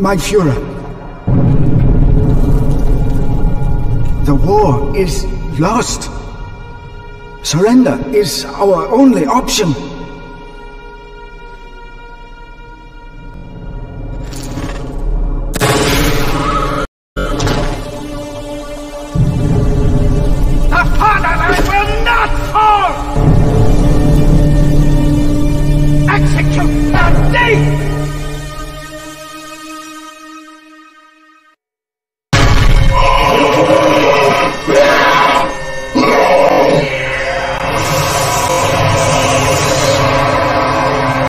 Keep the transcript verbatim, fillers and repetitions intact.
my Führer. The war is lost. Surrender is our only option. The fatherland will not fall! Execute the deed! Oh!